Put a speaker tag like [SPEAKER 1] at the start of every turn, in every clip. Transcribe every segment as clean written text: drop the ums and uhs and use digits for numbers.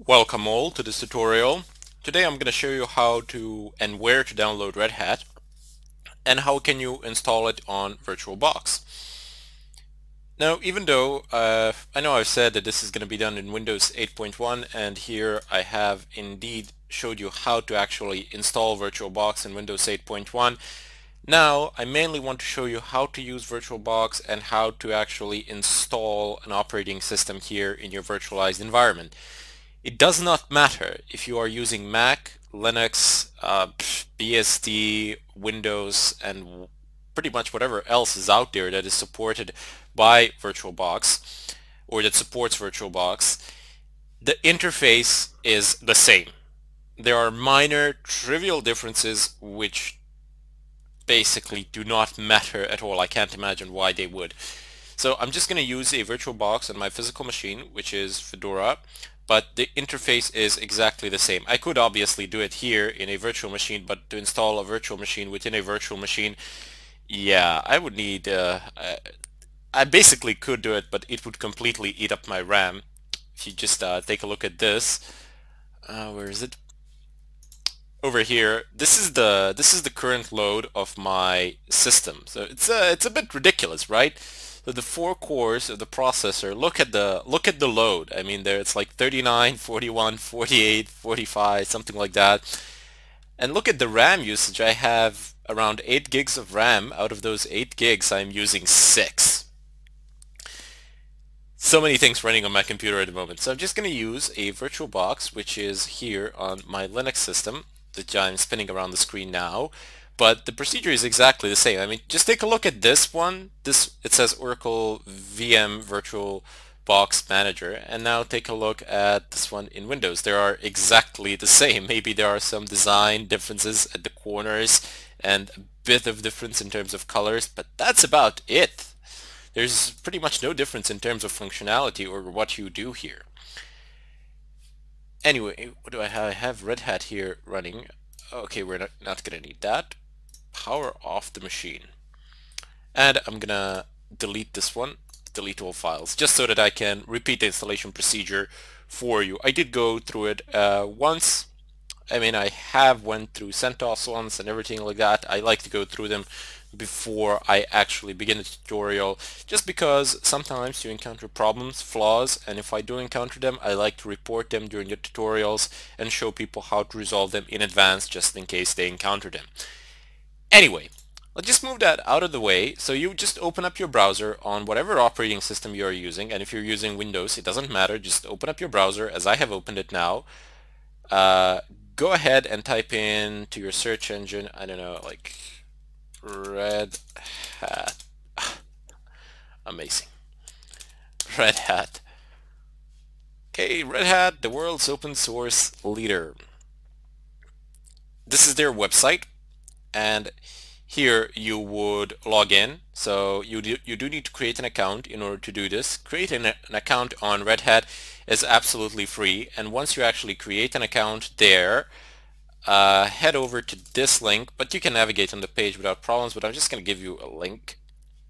[SPEAKER 1] Welcome all to this tutorial. Today I'm going to show you how to and where to download Red Hat and how can you install it on VirtualBox. Now, even though I know I've said that this is going to be done in Windows 8.1, and here I have indeed showed you how to actually install VirtualBox in Windows 8.1. Now I mainly want to show you how to use VirtualBox and how to actually install an operating system here in your virtualized environment. It does not matter if you are using Mac, Linux, BSD, Windows, and pretty much whatever else is out there that is supported by VirtualBox or that supports VirtualBox. The interface is the same. There are minor trivial differences which basically do not matter at all. I can't imagine why they would. So I'm just going to use a VirtualBox on my physical machine, which is Fedora, but the interface is exactly the same. I could obviously do it here in a virtual machine, but to install a virtual machine within a virtual machine, yeah, I would need, I basically could do it, but it would completely eat up my RAM. If you just take a look at this, where is it? Over here, this is the current load of my system. So it's a bit ridiculous, right? So the 4 cores of the processor, look at the load. I mean, there it's like 39, 41, 48, 45, something like that. And look at the RAM usage. I have around 8 gigs of RAM. Out of those 8 gigs, I'm using 6. So many things running on my computer at the moment. So I'm just going to use a VirtualBox, which is here on my Linux system that I'm spinning around the screen now. But the procedure is exactly the same. I mean, just take a look at this one. It says Oracle VM VirtualBox Manager. And now take a look at this one in Windows. They are exactly the same. Maybe there are some design differences at the corners and a bit of difference in terms of colors, but that's about it. There's pretty much no difference in terms of functionality or what you do here. Anyway, what do I have? I have Red Hat here running. Okay, we're not going to need that. Power off the machine. And I'm going to delete this one, delete all files, just so that I can repeat the installation procedure for you. I did go through it once. I mean, I have went through CentOS once and everything like that. I like to go through them before I actually begin the tutorial, just because sometimes you encounter problems, flaws, and if I do encounter them, I like to report them during the tutorials and show people how to resolve them in advance just in case they encounter them. Anyway, let's just move that out of the way. So you just open up your browser on whatever operating system you are using, and if you're using Windows, it doesn't matter, just open up your browser as I have opened it now. Go ahead and type in to your search engine, I don't know, like Red Hat. Amazing. Red Hat. Okay, Red Hat, the world's open source leader. This is their website, and here you would log in. So you do need to create an account in order to do this. Creating an account on Red Hat is absolutely free, and once you actually create an account there, head over to this link, but you can navigate on the page without problems, but I'm just going to give you a link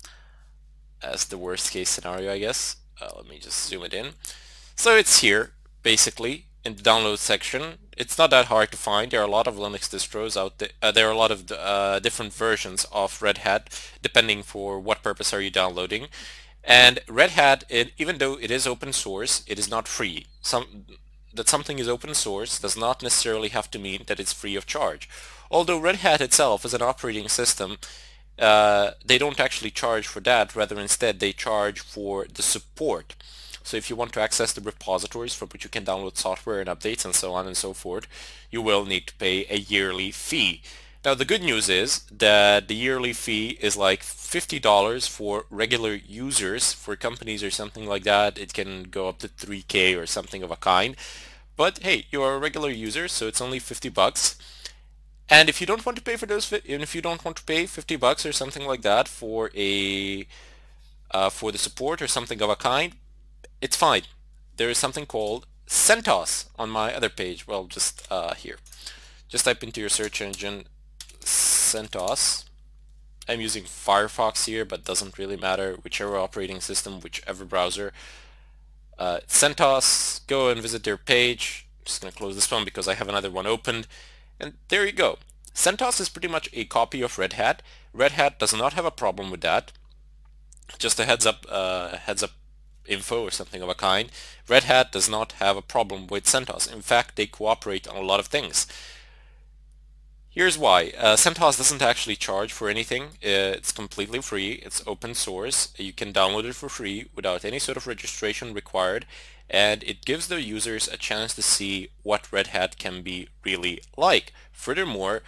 [SPEAKER 1] as the worst case scenario, I guess. Let me just zoom it in. So it's here, basically, in the download section. It's not that hard to find. There are a lot of Linux distros out there. There are a lot of different versions of Red Hat, depending for what purpose are you downloading. And Red Hat, even though it is open source, it is not free. That something is open source does not necessarily have to mean that it's free of charge. Although Red Hat itself is an operating system, they don't actually charge for that. Rather, instead, they charge for the support. So if you want to access the repositories from which you can download software and updates and so on and so forth, you will need to pay a yearly fee. Now the good news is that the yearly fee is like $50 for regular users. For companies or something like that, it can go up to $3K or something of a kind. But hey, you're a regular user, so it's only 50 bucks. And if you don't want to pay for those, even if you don't want to pay 50 bucks or something like that for a for the support or something of a kind, it's fine. There is something called CentOS on my other page. Well, just here. Just type into your search engine CentOS. I'm using Firefox here, but doesn't really matter. Whichever operating system, whichever browser. CentOS, go and visit their page. just going to close this one because I have another one opened. And there you go. CentOS is pretty much a copy of Red Hat. Red Hat does not have a problem with that. Just a heads up info or something of a kind. Red Hat does not have a problem with CentOS. In fact, they cooperate on a lot of things. Here's why. CentOS doesn't actually charge for anything. It's completely free. It's open source. You can download it for free without any sort of registration required, and it gives the users a chance to see what Red Hat can be really like. Furthermore,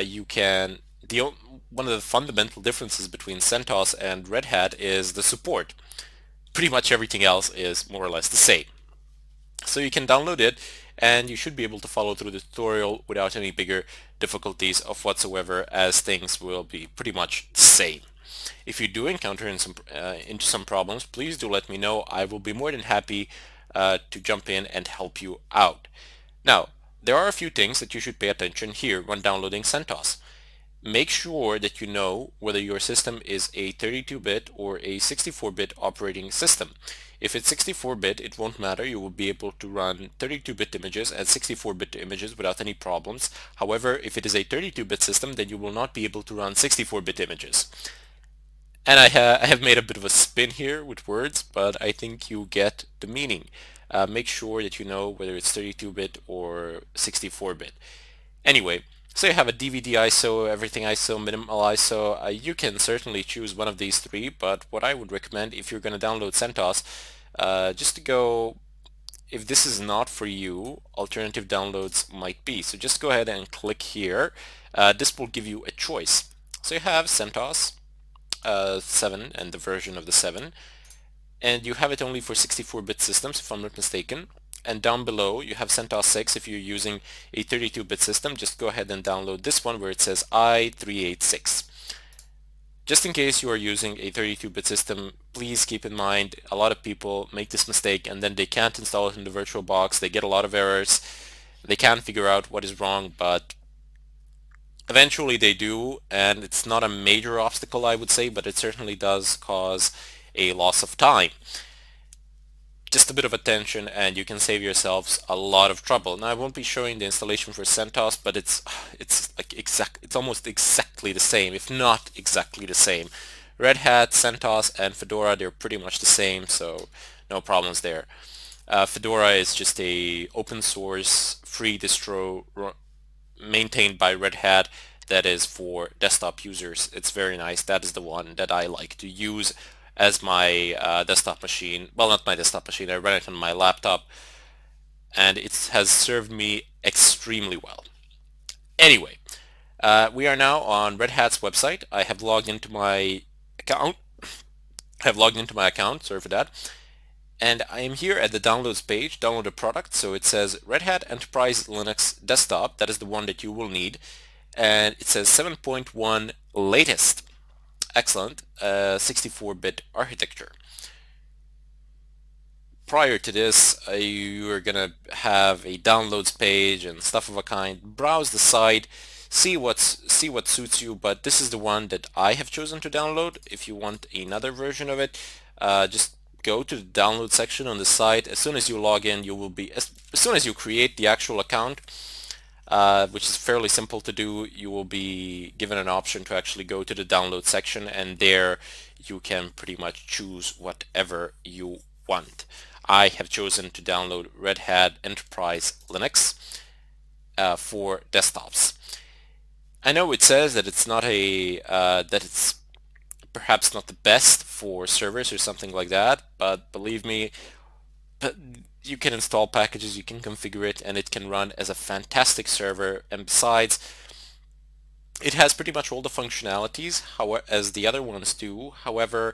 [SPEAKER 1] one of the fundamental differences between CentOS and Red Hat is the support. Pretty much everything else is more or less the same. So you can download it, and you should be able to follow through the tutorial without any bigger difficulties of whatsoever, as things will be pretty much the same. If you do encounter into some problems, please do let me know. I will be more than happy to jump in and help you out. Now, there are a few things that you should pay attention here when downloading CentOS. Make sure that you know whether your system is a 32-bit or a 64-bit operating system. If it's 64-bit, it won't matter. You will be able to run 32-bit images and 64-bit images without any problems. However, if it is a 32-bit system, then you will not be able to run 64-bit images. And I have made a bit of a spin here with words, but I think you get the meaning. Make sure that you know whether it's 32-bit or 64-bit. Anyway, so you have a DVD ISO, everything ISO, minimal ISO. You can certainly choose one of these three, but what I would recommend if you're going to download CentOS, just to go, if this is not for you, alternative downloads might be. So just go ahead and click here. This will give you a choice. So you have CentOS 7 and the version of the 7, and you have it only for 64-bit systems if I'm not mistaken. And down below you have CentOS 6 if you're using a 32-bit system. Just go ahead and download this one where it says i386. Just in case you are using a 32-bit system, please keep in mind a lot of people make this mistake and then they can't install it in the VirtualBox. They get a lot of errors. They can't figure out what is wrong, but eventually they do, and it's not a major obstacle, I would say, but it certainly does cause a loss of time. Just a bit of attention and you can save yourselves a lot of trouble. Now I won't be showing the installation for CentOS, but it's almost exactly the same, if not exactly the same. Red Hat, CentOS, and Fedora, they're pretty much the same, so no problems there. Fedora is just a open source free distro maintained by Red Hat that is for desktop users. It's very nice. That is the one that I like to use as my desktop machine. Well, not my desktop machine, I run it on my laptop, and it has served me extremely well. Anyway, we are now on Red Hat's website. I have logged into my account. Sorry for that. And I am here at the downloads page, download a product. So it says Red Hat Enterprise Linux Desktop. That is the one that you will need. And it says 7.1 latest. Excellent, 64-bit architecture. Prior to this, you are gonna have a downloads page and stuff of a kind. Browse the site, see what suits you, but this is the one that I have chosen to download. If you want another version of it, just go to the download section on the site. As soon as you log in, as soon as you create the actual account, which is fairly simple to do, you will be given an option to actually go to the download section, and there you can pretty much choose whatever you want. I have chosen to download Red Hat Enterprise Linux for desktops. I know it says that it's not that it's perhaps not the best for servers or something like that, but believe me, you can install packages, you can configure it, and it can run as a fantastic server. And besides, it has pretty much all the functionalities as the other ones do. However,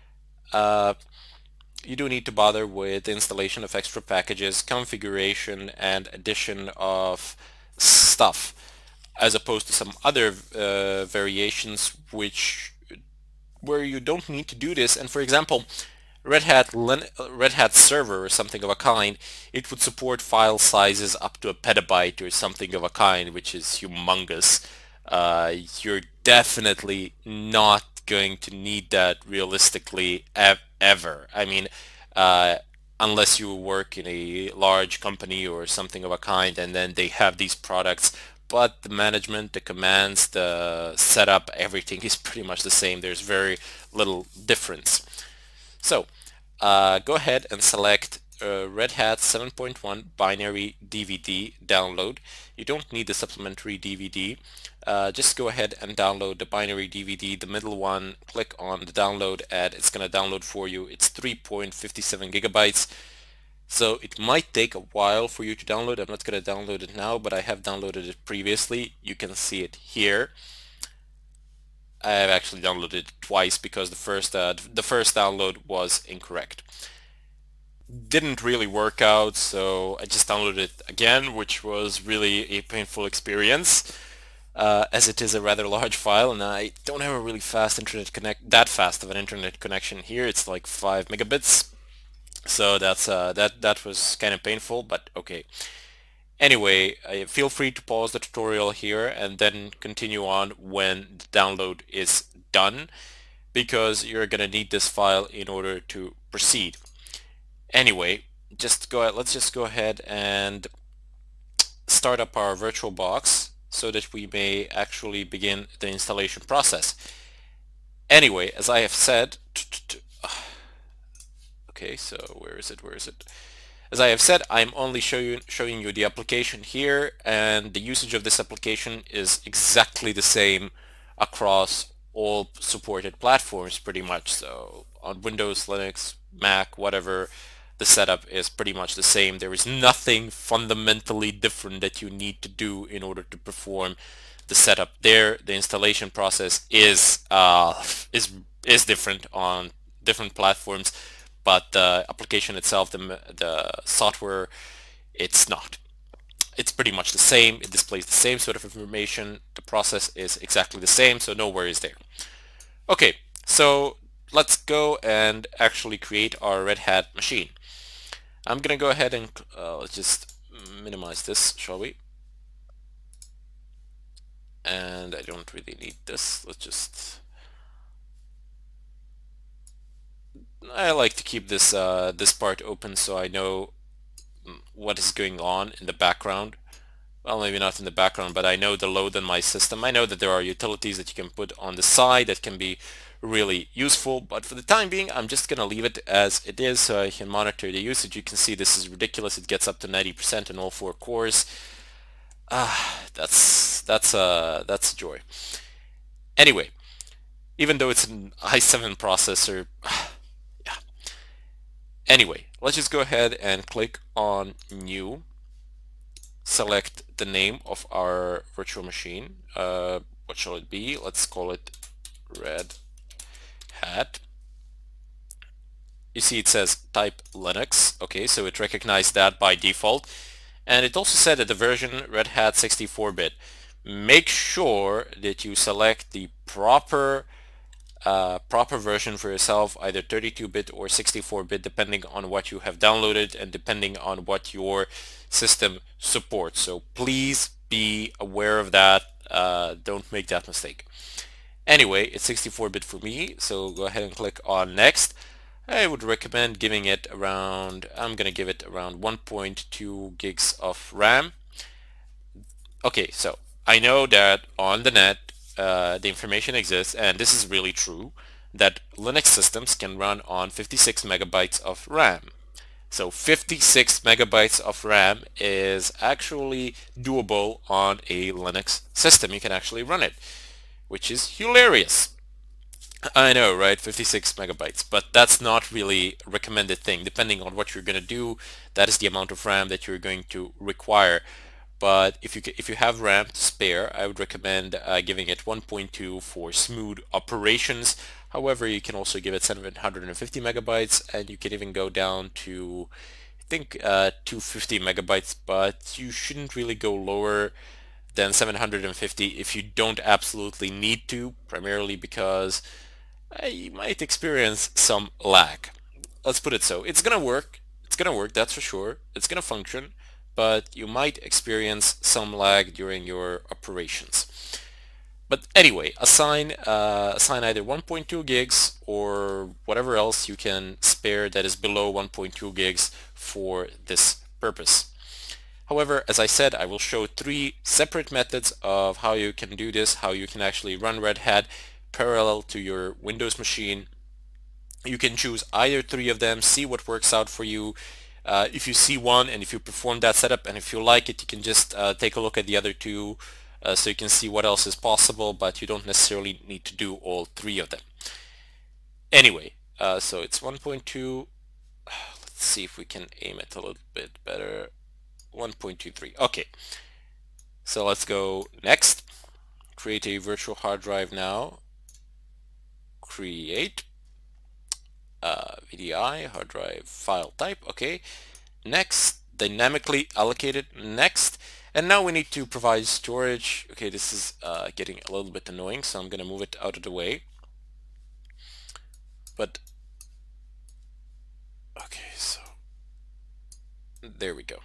[SPEAKER 1] you do need to bother with the installation of extra packages, configuration, and addition of stuff, as opposed to some other variations where you don't need to do this. And for example, Red Hat server or something of a kind, it would support file sizes up to a petabyte or something of a kind, which is humongous. You're definitely not going to need that realistically ever. I mean, unless you work in a large company or something of a kind, and then they have these products, but the management, the commands, the setup, everything is pretty much the same. There's very little difference. So go ahead and select Red Hat 7.1 binary DVD download. You don't need the supplementary DVD. Just go ahead and download the binary DVD, the middle one. Click on the download and it's going to download for you. It's 3.57 gigabytes. So it might take a while for you to download. I'm not going to download it now, but I have downloaded it previously. You can see it here. I have actually downloaded it twice because the first download was incorrect. Didn't really work out, so I just downloaded it again, which was really a painful experience, as it is a rather large file, and I don't have a really fast that fast of an internet connection here. It's like 5 megabits, so that was kind of painful, but okay. Anyway, feel free to pause the tutorial here and then continue on when the download is done, because you're going to need this file in order to proceed. Anyway, let's just go ahead and start up our VirtualBox so that we may actually begin the installation process. Anyway, as I have said, okay, so where is it? As I have said, I'm only showing you the application here, and the usage of this application is exactly the same across all supported platforms pretty much. So on Windows, Linux, Mac, whatever, the setup is pretty much the same. There is nothing fundamentally different that you need to do in order to perform the setup there. The installation process is different on different platforms, but the application itself, the software, it's not. It's pretty much the same. It displays the same sort of information. The process is exactly the same, so no worries there. Okay, so let's go and actually create our Red Hat machine. I'm gonna go ahead and let's just minimize this, shall we? And I don't really need this. I like to keep this this part open so I know what is going on in the background. Well, maybe not in the background, but I know the load on my system. I know that there are utilities that you can put on the side that can be really useful, but for the time being, I'm just gonna leave it as it is so I can monitor the usage. You can see this is ridiculous. It gets up to 90% in all 4 cores. That's a joy. Anyway, even though it's an i7 processor, yeah. Anyway, let's just go ahead and click on New. Select the name of our virtual machine. What shall it be? Let's call it Red Hat. You see it says type Linux. Okay, so it recognized that by default. And it also said that the version Red Hat 64-bit. Make sure that you select the proper version for yourself, either 32-bit or 64-bit, depending on what you have downloaded and depending on what your system supports. So please be aware of that. Don't make that mistake. Anyway, it's 64-bit for me, so go ahead and click on Next. I would recommend giving it around, I'm going to give it around 1.2 gigs of RAM. Okay, so I know that on the net, the information exists, and this is really true, that Linux systems can run on 56 megabytes of RAM. So 56 megabytes of RAM is actually doable on a Linux system. You can actually run it, which is hilarious. I know, right? 56 megabytes, but that's not really a recommended thing. Depending on what you're going to do, that is the amount of RAM that you're going to require. But if you have RAM to spare, I would recommend giving it 1.2 for smooth operations. However, you can also give it 750 megabytes, and you can even go down to, I think, 250 megabytes, but you shouldn't really go lower than 750 if you don't absolutely need to, primarily because you might experience some lag. Let's put it so. It's gonna work, that's for sure. It's gonna function, but you might experience some lag during your operations. But anyway, assign either 1.2 gigs or whatever else you can spare that is below 1.2 gigs for this purpose. However, as I said, I will show 3 separate methods of how you can do this, how you can actually run Red Hat parallel to your Windows machine. You can choose either 3 of them, see what works out for you. If you see one and if you perform that setup and if you like it, you can just take a look at the other 2 so you can see what else is possible, but you don't necessarily need to do all 3 of them. Anyway, so it's 1.2. Let's see if we can aim it a little bit better. 1.23. Okay, so let's go next. Create a virtual hard drive now. Create VDI hard drive file type. Okay, next, dynamically allocated. Next, and now we need to provide storage. Okay, this is getting a little bit annoying, so I'm gonna move it out of the way. But okay, so there we go.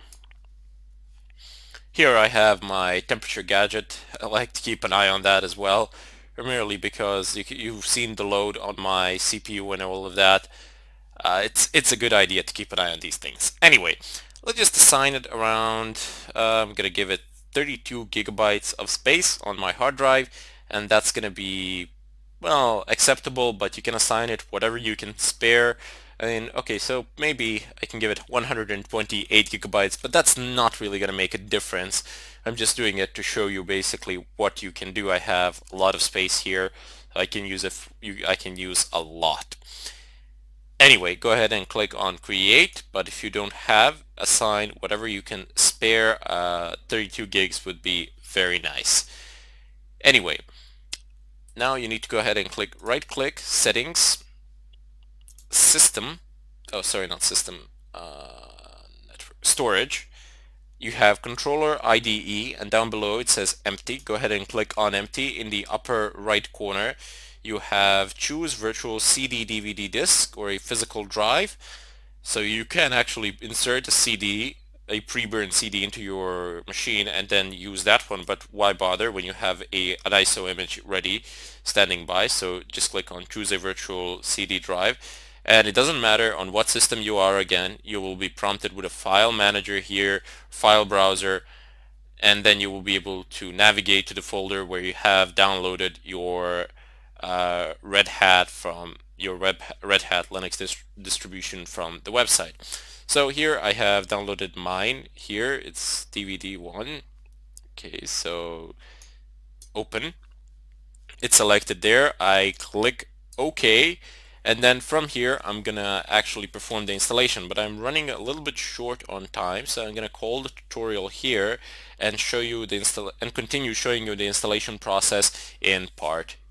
[SPEAKER 1] Here I have my temperature gadget. I like to keep an eye on that as well, primarily because you've seen the load on my CPU and all of that. It's a good idea to keep an eye on these things. Anyway, let's just assign it around, I'm gonna give it 32 gigabytes of space on my hard drive, and that's gonna be, well, acceptable, but you can assign it whatever you can spare. I mean, okay, so maybe I can give it 128 gigabytes, but that's not really going to make a difference. I'm just doing it to show you basically what you can do. I have a lot of space here. I can use I can use a lot. Anyway, go ahead and click on create, but if you don't have, assign whatever you can spare. 32 gigs would be very nice. Anyway, now you need to go ahead and right click, settings, system, oh sorry, not system, storage. You have controller IDE, and down below it says empty. Go ahead and click on empty. In the upper right corner you have choose virtual CD DVD disk or a physical drive. So you can actually insert a CD, a pre-burned CD into your machine and then use that one, but why bother when you have an ISO image ready standing by? So just click on choose a virtual CD drive. And it doesn't matter on what system you are, again, you will be prompted with a file manager here, file browser, and then you will be able to navigate to the folder where you have downloaded your Red Hat from your Red Hat Linux distribution from the website. So here I have downloaded mine. Here it's DVD1. Okay, so open. It's selected there. I click OK. And then from here, I'm gonna actually perform the installation, but I'm running a little bit short on time, so I'm gonna call the tutorial here and show you the continue showing you the installation process in part